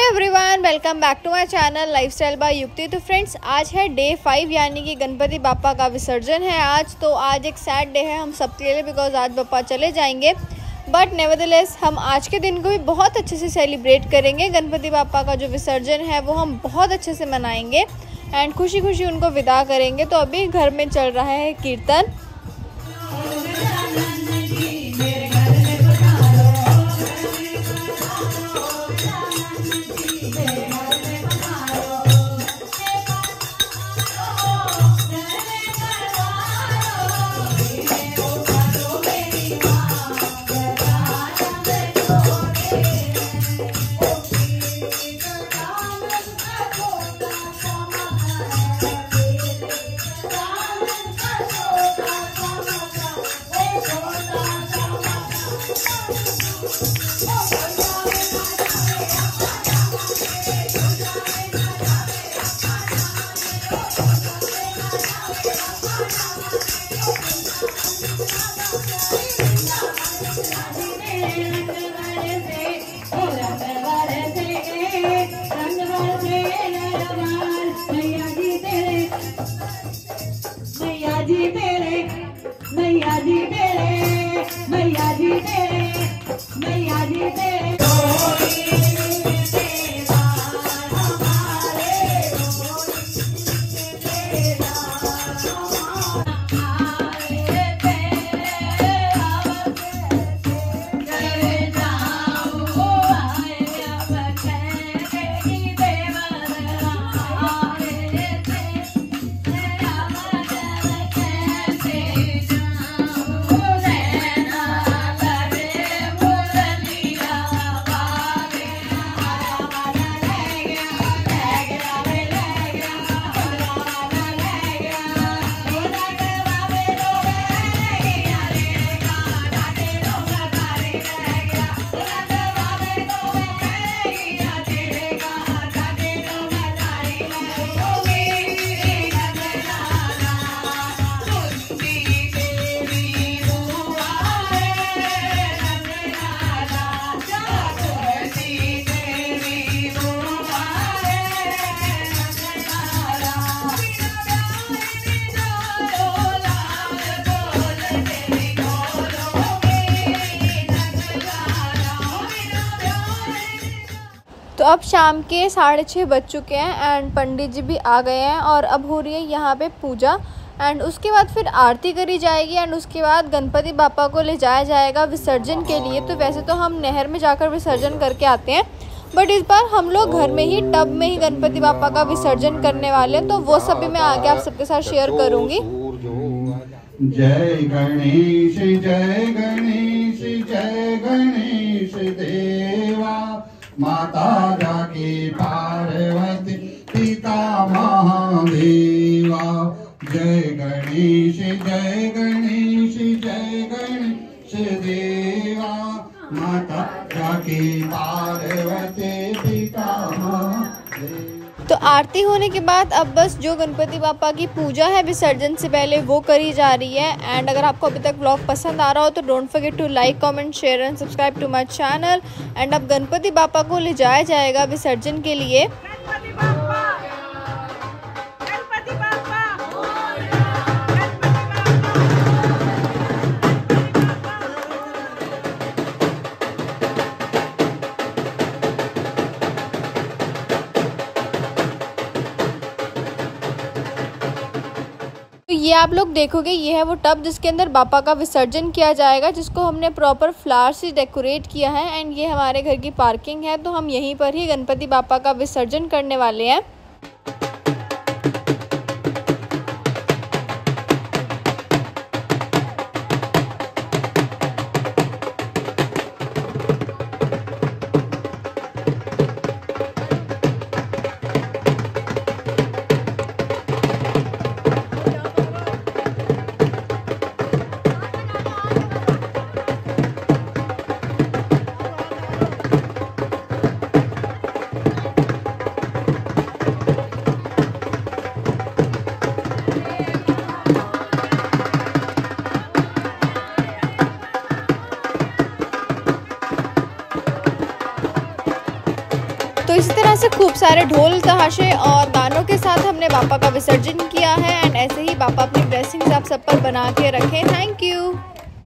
Everyone, welcome back to my channel lifestyle by Yukti. तो friends, आज है डे 5 यानी कि गणपति बापा का विसर्जन है आज एक सैड डे है हम सबके लिए, बिकॉज आज बापा चले जाएंगे। बट नेवरदलेस हम आज के दिन को भी बहुत अच्छे से सेलिब्रेट करेंगे। गणपति बापा का जो विसर्जन है वो हम बहुत अच्छे से मनाएंगे एंड खुशी खुशी उनको विदा करेंगे। तो अभी घर में चल रहा है कीर्तन। तो अब शाम के 6:30 बज चुके हैं एंड पंडित जी भी आ गए हैं और अब हो रही है यहाँ पे पूजा एंड उसके बाद फिर आरती करी जाएगी एंड उसके बाद गणपति बापा को ले जाया जाएगा विसर्जन के लिए। तो वैसे तो हम नहर में जाकर विसर्जन करके आते हैं, बट इस बार हम लोग घर में ही टब में ही गणपति बापा का विसर्जन करने वाले हैं। तो वो सब भी मैं आगे आप सबके साथ शेयर करूँगी। जय गणेश जय गणेश जय गणेश देवा, माता जाकी पार्वती पिता महादेवा। जय गणेश जय गणेश जय गणेश देवा, माता जाकी पार्वती पिता महादेवा। तो आरती होने के बाद अब बस जो गणपति बापा की पूजा है विसर्जन से पहले वो करी जा रही है। एंड अगर आपको अभी तक ब्लॉग पसंद आ रहा हो तो don't forget to like comment share and subscribe to my channel. And अब गणपति बापा को ले जाया जाएगा विसर्जन के लिए। तो ये आप लोग देखोगे, ये है वो टब जिसके अंदर बापा का विसर्जन किया जाएगा, जिसको हमने प्रॉपर फ्लावर से डेकोरेट किया है। एंड ये हमारे घर की पार्किंग है, तो हम यहीं पर ही गणपति बापा का विसर्जन करने वाले हैं। इसी तरह से खूब सारे ढोल तमाशे और गानों के साथ हमने बापा का विसर्जन किया है। एंड ऐसे ही बापा अपनी ब्लेसिंग्स आप सब पर बना के रखें। Thank you.